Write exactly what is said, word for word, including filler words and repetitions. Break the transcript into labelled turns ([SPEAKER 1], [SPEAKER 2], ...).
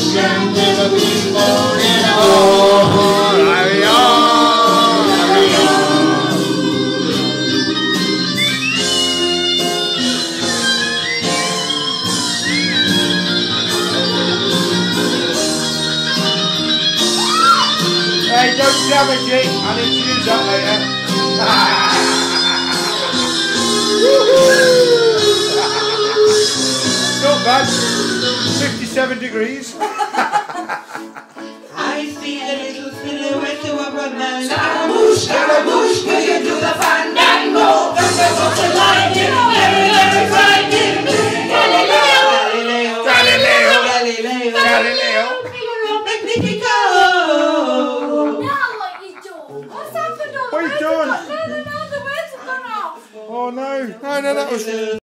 [SPEAKER 1] and never before in a
[SPEAKER 2] Oh, there we are. There we are. Hey, don't damage it. I need to use that later. Not bad. fifty-seven degrees.
[SPEAKER 3] I see a little silhouette of a man. Scaramouche, Scaramouche, will you do the fandango? Thunderbolts and lightning, very, very frightening. Galileo, Galileo,
[SPEAKER 2] Galileo,
[SPEAKER 3] Galileo,
[SPEAKER 2] Galileo.
[SPEAKER 3] Magnifico.
[SPEAKER 4] Now what you doing? What's happened on
[SPEAKER 2] What you
[SPEAKER 4] the
[SPEAKER 2] doing?
[SPEAKER 4] No, no, no, the words have gone off.
[SPEAKER 2] Oh no. No, no, that was...